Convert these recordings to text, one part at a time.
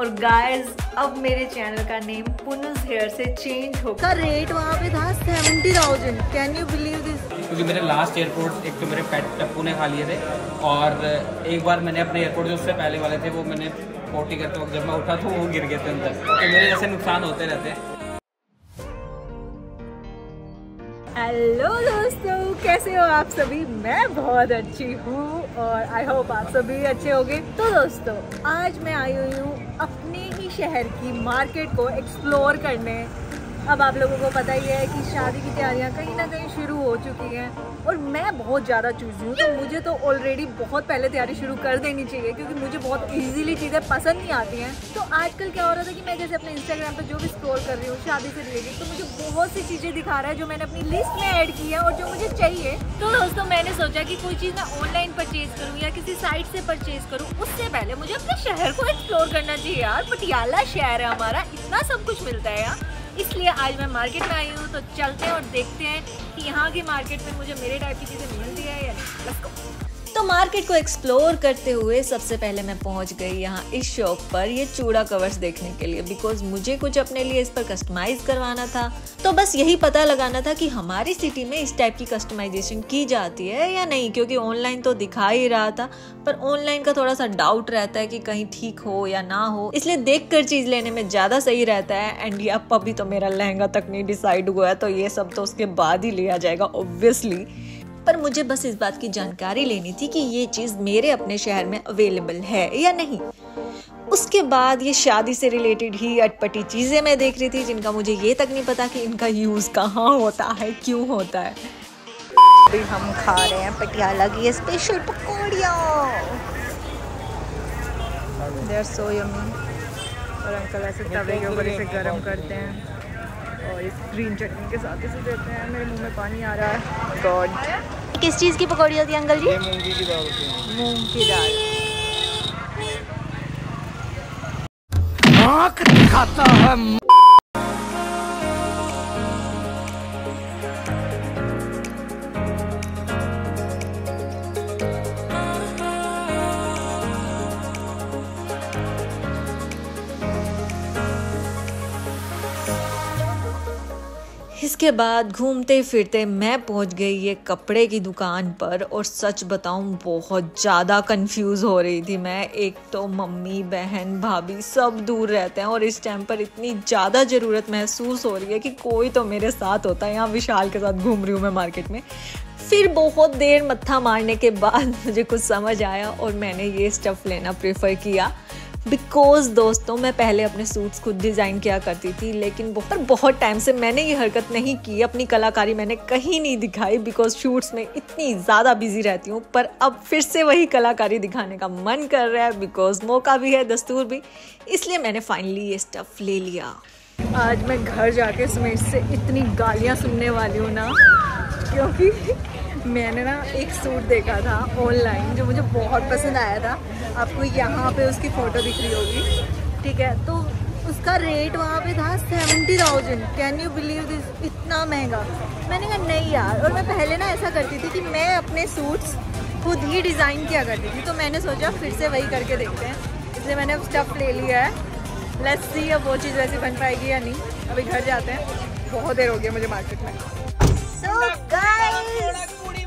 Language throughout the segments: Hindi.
और गाइस अब मेरे चैनल का नेम पुनुज हेयर से चेंज होगा। रेट वहाँ पे था 70,000। Can you believe this? क्योंकि मेरे लास्ट एयरपोर्ट एक तो मेरे पेट टप्पू ने खा लिए थे और एक बार मैंने अपने एयरपोर्ट जो उससे पहले वाले थे वो मैंने पोटी करते वक्त जब मैं उठा तो वो गिर गए थे अंदर। तो मेरे जैसे नुकसान होते रहते हैं। हेलो दोस्तों, कैसे हो आप सभी? मैं बहुत अच्छी हूँ और आई होप आप सभी अच्छे होंगे। तो दोस्तों आज मैं आई हुई हूँ अपने ही शहर की मार्केट को एक्सप्लोर करने। अब आप लोगों को पता ही है कि शादी की तैयारियां कहीं ना कहीं शुरू हो चुकी हैं और मैं बहुत ज़्यादा चूज़ी हूँ, तो मुझे तो ऑलरेडी बहुत पहले तैयारी शुरू कर देनी चाहिए क्योंकि मुझे बहुत इजीली चीज़ें पसंद नहीं आती हैं। तो आजकल क्या हो रहा था कि मैं जैसे अपने इंस्टाग्राम पर जो भी स्क्रॉल कर रही हूँ शादी से रिलेटेड, तो मुझे बहुत सी चीज़ें दिखा रहा है जो मैंने अपनी लिस्ट में ऐड की है और जो मुझे चाहिए। तो दोस्तों मैंने सोचा कि कोई चीज़ मैं ऑनलाइन परचेज करूँ या किसी साइट से परचेज करूँ उससे पहले मुझे अपने शहर को एक्सप्लोर करना चाहिए। यार पटियाला शहर है हमारा, इतना सब कुछ मिलता है यहाँ, इसलिए आज मैं मार्केट में आई हूँ। तो चलते हैं और देखते हैं कि यहाँ की मार्केट में मुझे मेरे टाइप की चीज़ें मिलती है या नहीं। Let's go. तो मार्केट को एक्सप्लोर करते हुए सबसे पहले मैं पहुँच गई यहाँ इस शॉप पर ये चूड़ा कवर्स देखने के लिए, बिकॉज मुझे कुछ अपने लिए इस पर कस्टमाइज करवाना था। तो बस यही पता लगाना था कि हमारी सिटी में इस टाइप की कस्टमाइजेशन की जाती है या नहीं, क्योंकि ऑनलाइन तो दिखा ही रहा था पर ऑनलाइन का थोड़ा सा डाउट रहता है कि कहीं ठीक हो या ना हो, इसलिए देखकर चीज लेने में ज्यादा सही रहता है। एंड ये अभी तो मेरा लहंगा तक नहीं डिसाइड हुआ है, तो ये सब तो उसके बाद ही लिया जाएगा ऑब्वियसली। पर मुझे बस इस बात की जानकारी लेनी थी कि ये चीज मेरे अपने शहर में अवेलेबल है या नहीं। उसके बाद ये शादी से रिलेटेड ही अटपटी चीजें मैं देख रही थी जिनका मुझे ये तक नहीं पता कि इनका यूज कहाँ होता है, क्यों होता है। अभी हम खा रहे हैं पटियाला की स्पेशल पकौड़ियाँ। They are so yummy। और अंकल ऐसे तवे के ऊपर इसे गर्म करते हैं और इस ग्रीन चटनी के साथ इसे देते हैं। मेरे मुंह में पानी आ रहा है। गॉड, किस चीज़ की पकौड़ी होती है अंकल जी? मूंगी की दाल होती है। मूंग की दाल। आँख दिखाता है। इसके बाद घूमते फिरते मैं पहुंच गई ये कपड़े की दुकान पर और सच बताऊं बहुत ज़्यादा कंफ्यूज हो रही थी मैं। एक तो मम्मी बहन भाभी सब दूर रहते हैं और इस टाइम पर इतनी ज़्यादा ज़रूरत महसूस हो रही है कि कोई तो मेरे साथ होता है। यहाँ विशाल के साथ घूम रही हूँ मैं मार्केट में। फिर बहुत देर मत्था मारने के बाद मुझे कुछ समझ आया और मैंने ये स्टफ़ लेना प्रेफर किया, बिकॉज दोस्तों मैं पहले अपने सूट्स खुद डिज़ाइन किया करती थी, लेकिन बहुत टाइम से मैंने ये हरकत नहीं की। अपनी कलाकारी मैंने कहीं नहीं दिखाई बिकॉज शूट्स में इतनी ज़्यादा बिजी रहती हूँ। पर अब फिर से वही कलाकारी दिखाने का मन कर रहा है बिकॉज मौका भी है, दस्तूर भी, इसलिए मैंने फाइनली ये स्टफ़ ले लिया। आज मैं घर जाके सुमेश से इतनी गालियाँ सुनने वाली हूँ ना, क्योंकि मैंने ना एक सूट देखा था ऑनलाइन जो मुझे बहुत पसंद आया था। आपको यहाँ पे उसकी फ़ोटो दिख रही होगी, ठीक है? तो उसका रेट वहाँ पे था 70,000। Can you believe this? इतना महंगा। मैंने कहा नहीं यार। और मैं पहले ना ऐसा करती थी कि मैं अपने सूट्स खुद ही डिज़ाइन किया करती थी, तो मैंने सोचा फिर से वही करके देखते हैं, इसलिए मैंने अब स्टफ़ ले लिया है। लेट्स सी अब वो चीज़ वैसे बन पाएगी या नहीं। अभी घर जाते हैं, बहुत देर हो गई मुझे मार्केट में। So guys,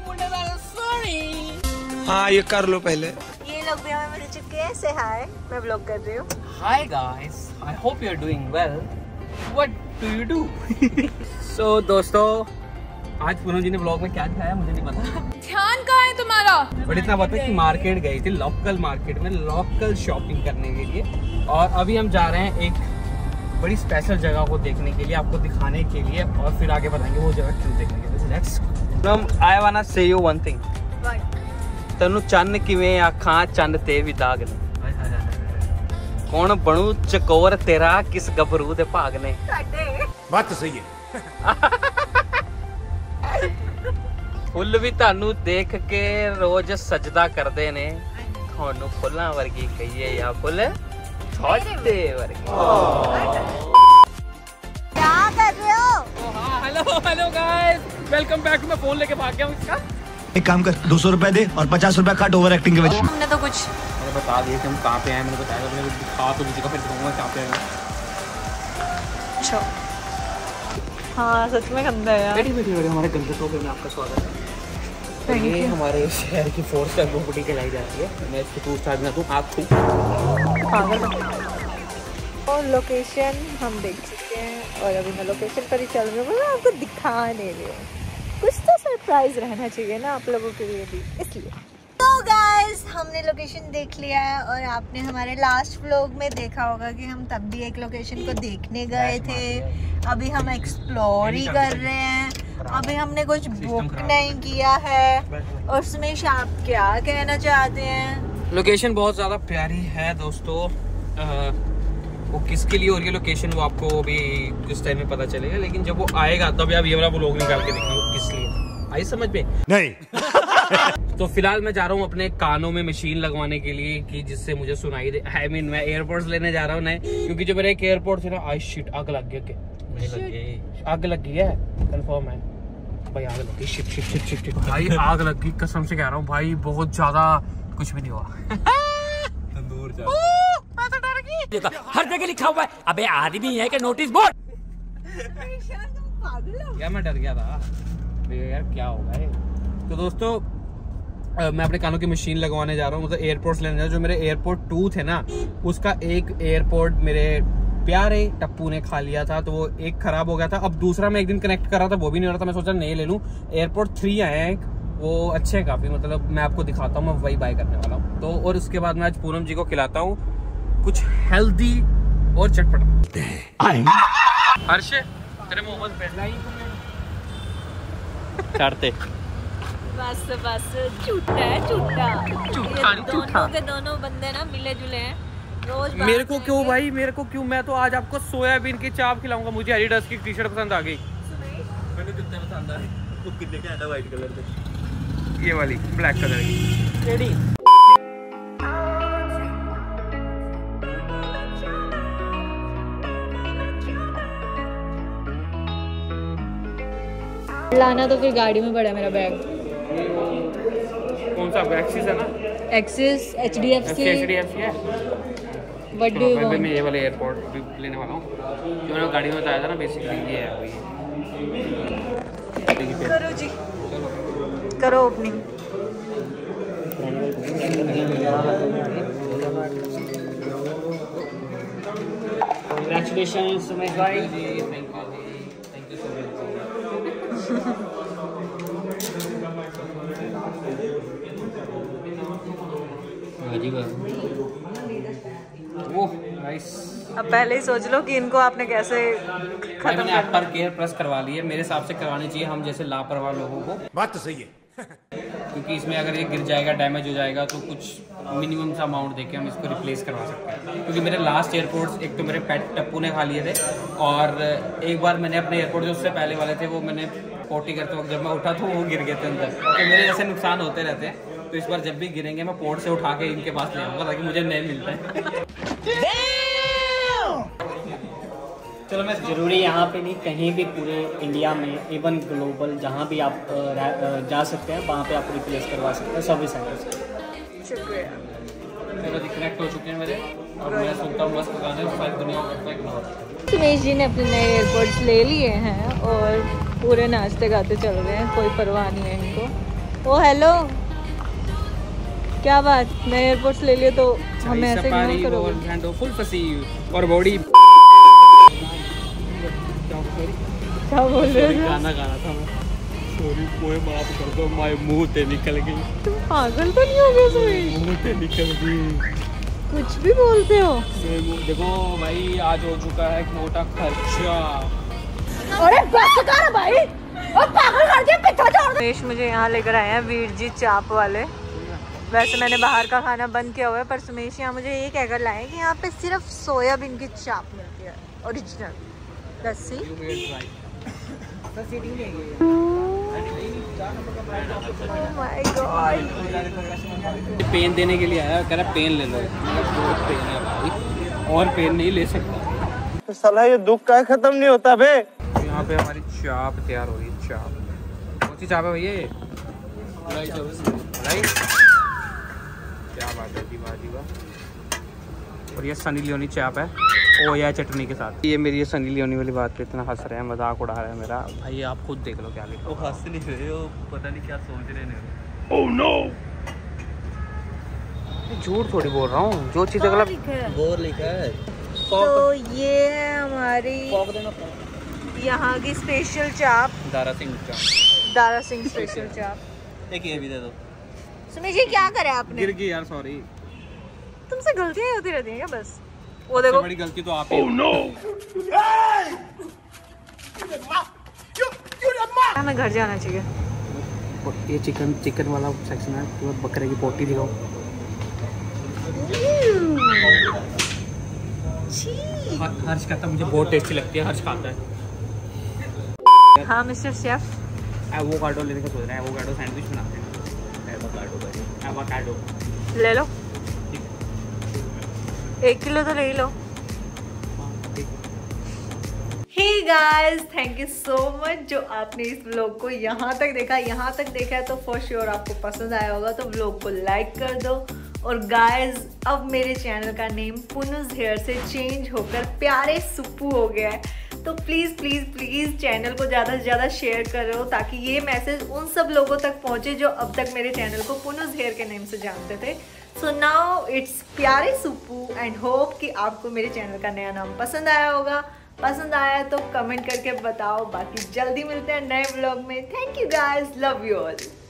हाँ ये कर लो पहले। ये लोग भी हमें मिल चुके हैं। से हाय, मैं ब्लॉग कर रही हूँ। Hi guys, I hope you are doing well. What do you do? So दोस्तों आज पूनम जी ने ब्लॉग में क्या दिखाया मुझे नहीं पता। ध्यान कहाँ है तुम्हारा? बट इतना पता है कि मार्केट गई थी, लोकल मार्केट में लोकल शॉपिंग करने के लिए, और अभी हम जा रहे हैं एक बड़ी स्पेशल जगह को देखने के लिए, आपको दिखाने के लिए, और फिर आगे बताएंगे वो जगह क्यों देखने के लिए। Let's go. I want to say you one thing. तनु चन्न किवें आखां चन्न ते भी दाग ने, कौन बनू चकोर तेरा किस गबरू दे भाग ने। बात तो सही है। फुੱਲ भी तानू देख के रोज सजदा करदे ने, थानू फुੱਲਾਂ वर्गी कहिए या फुੱਲ छोटे वर्गी। क्या कर रहे हो? Hello guys, welcome back. मैं फोन लेके भाग गया हूँ इसका। एक काम कर, 200 रुपए दे और 50 रुपए काट ओवर एक्टिंग के वजह। हमने तो कुछ बता दिया कि हम कहाँ पे आए, मैंने बताया मैंने दिखा तो दीजिएगा, फिर दिखाऊंगा कहाँ पे आए। अच्छा हाँ सच में गंदा है यार। बैठी हमारे गंदे सोफे में आपका स्वागत है। ये हमारे शहर की 4 स्टार प्रॉपर्टी कहलाई जाती है। मैं इसको 2 स्टार ना दूँ, आप खूब और लोकेशन हम देख चुके हैं और अभी मैं लोकेशन पर ही चल रही हूँ, मैं आपको दिखा नहीं रही हूँ। कुछ तो सरप्राइज रहना चाहिए ना आप लोगों के लिए भी, इसलिए। तो गाइस हमने लोकेशन देख लिया है और आपने हमारे लास्ट व्लॉग में देखा होगा कि हम तब भी एक लोकेशन को देखने गए थे। अभी हम एक्सप्लोर ही कर रहे हैं, अभी हमने कुछ बुक नहीं किया है। और उसमें आप क्या कहना चाहते हैं? लोकेशन बहुत ज़्यादा प्यारी है दोस्तों। वो किसके लिए हो रही है लोकेशन वो आपको भी किस टाइम में पता चलेगा, लेकिन जब वो आएगा तब आप ये वाला व्लॉग निकाल के देखना वो किस लिए आई समझ में नहीं। तो फिलहाल मैं जा रहा हूँ अपने कानों में मशीन लगवाने के लिए कि जिससे मुझे सुनाई दे। I mean, मैं एयरपोर्ट्स लेने जा रहा हूँ नए, क्योंकि जो मेरा एक एयरपोर्ट था ना, आई शिट आग लग गया। आग लग गई है, कंफर्म है भाई, आग लग गई। शिट शिट शिट शिट भाई आग लग गई, कसम से कह रहा हूँ भाई, बहुत ज्यादा। कुछ भी नहीं हुआ। तंदूर मैं तो डर गई। हर जगह लिखा हुआ है, अबे आदमी है कि नोटिस बोर्ड। क्या मैं डर गया था यार, क्या होगा ये। तो दोस्तों मैं अपने कानों की मशीन लगवाने जा रहा हूँ, मतलब एयरपोर्ट्स लेने जा रहा हूँ। जो मेरे एयरपोर्ट 2 थे ना, उसका एक एयरपोर्ट मेरे प्यारे टप्पू ने खा लिया था, तो वो एक खराब हो गया था। अब दूसरा मैं एक दिन कनेक्ट कर रहा था, वो भी नहीं हो रहा था। मैं सोचा नहीं ले लूँ। एयरपोर्ट 3 आए हैं, वो अच्छे हैं काफी, मतलब मैं आपको दिखाता हूँ, मैं वही बाय करने वाला हूँ। तो और उसके बाद मैं आज पूनम जी को खिलाता हूँ कुछ हेल्दी और चटपटा। हर्ष तेरे मोमोज चढ़ते बस झूठा है, झूठा दोनों के दोनों बंदे ना मिले जुले हैं रोज। मेरे को क्यों भाई, मेरे को क्यों? मैं तो आज आपको सोयाबीन की चाप खिलाऊंगा। मुझे एडिडास की टी-शर्ट पसंद आ गई। मैंने कितने पसंद आ गई? तो कितने का है वाइट कलर में, ये वाली ब्लैक कलर की रेडी। लाना तो फिर गाड़ी में पड़ा मेरा बैग। कौन सा एक्सिस है ना? एक्सिस HDFC है। What do you want? मैं ये वाले एयरपोर्ट भी लेने वाला हूँ, जो मैंने गाड़ी में बताया था ना, बेसिकली ये है वही। करो जी, करो ओपनिंग। Congratulations सुमेश भाई। Thank you so much. अब पहले ही सोच लो कि इनको आपने कैसे खत्म मैंने आप पर केयर प्रेस करवा ली है। मेरे हिसाब से करवानी चाहिए हम जैसे लापरवाह लोगों को। बात तो सही है। क्योंकि इसमें अगर ये गिर जाएगा, डैमेज हो जाएगा, तो कुछ मिनिमम सा अमाउंट देके हम इसको रिप्लेस करवा सकते हैं। क्योंकि मेरे लास्ट एयरपोर्ट्स एक तो मेरे पेट टप्पू ने खा लिए थे, और एक बार मैंने अपने एयरपोर्ट जो उससे पहले वाले थे वो मैंने पोटी करते वक्त जब मैं उठा तो वो गिर गए थे अंदर। तो मेरे ऐसे नुकसान होते रहते हैं। तो इस बार जब भी गिरेंगे मैं पोर्ट से उठा के इनके पास ले आऊँगा ताकि मुझे नए मिलते हैं। चलो मैं जरूरी यहाँ पे नहीं, कहीं भी पूरे इंडिया में, इवन ग्लोबल जहाँ भी आप जा सकते हैं वहाँ पे आप रिप्लेस करवा सकते हैं सर्विस सेंटर से। शुक्रिया। चलो कनेक्ट हो चुके हैं मेरे, और मैं सुनता हूँ मस्त गाने, सारी दुनिया करता है। सुमेश जी ने अपने नए एयरपोर्ट्स ले लिए हैं और पूरे नाचते गाते चल रहे हैं, कोई परवाह नहीं है इनको। ओ हेलो, क्या बात, नए एयरपोर्ट्स ले लिए तो हमें ऐसे इग्नोर करोगे? फुल फसी और बॉडी। क्या बोल रहे हो? गाना गाना था मैं। सॉरी कोई माफ कर दो, माय मुंह से निकल गई। तुम पागल तो नहीं हो गए सुमेश? मुंह से निकल गई। कुछ भी बोलते हो। देखो भाई आज हो चुका है मोटा खर्चा। अरे बस कर भाई, और पागल कर दिया, पीछे छोड़। सुमेश मुझे यहाँ लेकर आए हैं वीर जी चाप वाले। वैसे मैंने बाहर का खाना बंद किया हुआ है, पर सुमेश यहाँ मुझे ये कहकर लाए कि यहाँ पे सिर्फ सोयाबीन की चाप मिलती है ओरिजिनल। लस्सी पेन देने के लिए आया, कह रहा पेन ले लो। पेन है भाई, और पेन नहीं ले सकता। तो साला ये दुख का खत्म नहीं होता बे। यहाँ पे हमारी चाप तैयार हो रही है। चाप कौन सी चाप है भैया? क्या बात है जी। वाह जी वाह। और ये सनी लियोनी चाप है ओ या चटनी के साथ। ये मेरी ये सनी लियोनी वाली बात पे इतना हंस रहे हैं, मजाक उड़ा रहा है मेरा भाई। आप खुद देख लो क्या लिखा। वो हंस नहीं रहे, वो पता नहीं क्या सोच रहे हैं। Oh no. झूठ थोड़ी बोल रहा हूँ, जो चीज़ अगला बोर लिखा है। तो ये है हमारी यहाँ की स्पेशल चाप, दारा सिंह दारा सिंह स्पेशल चाप। एक ये भी दे दो। सुमेश जी क्या करे आपने? गिर गई यार, सॉरी। तुमसे गलतियाँ होती रहती हैं क्या बस? वो देखो बड़ी गलती तो आप ही। Oh no. हमें घर जाना चाहिए। ये चिकन वाला सेक्शन है, तो बकरे की पोटी दिखाओ। हर्ष कहता है मुझे बहुत टेस्टी लगती है, हर्ष खाता है। हाँ मिस्टर शेफ, एवोकाडो लेने का सोच रहे हैं, एवोकाडो सैंडविच बनाते हैं। एवोकाडो ले लो, 1 किलो तो ले ही लो। Hey guys, thank you so much जो आपने इस व्लॉग को यहाँ तक देखा है तो फॉर श्योर आपको पसंद आया होगा। तो व्लॉग को लाइक कर दो। और गाइस अब मेरे चैनल का नेम पुनुज हेयर से चेंज होकर प्यारे सुप्पू हो गया है। तो प्लीज़ प्लीज़ प्लीज़ चैनल को ज़्यादा से ज़्यादा शेयर करो ताकि ये मैसेज उन सब लोगों तक पहुँचे जो अब तक मेरे चैनल को पुनुज हेयर के नेम से जानते थे। सो नाउ इट्स प्यारे सुप्पू एंड होप कि आपको मेरे चैनल का नया नाम पसंद आया होगा। पसंद आया तो कमेंट करके बताओ। बाकी जल्दी मिलते हैं नए व्लॉग में। Thank you guys, love you all.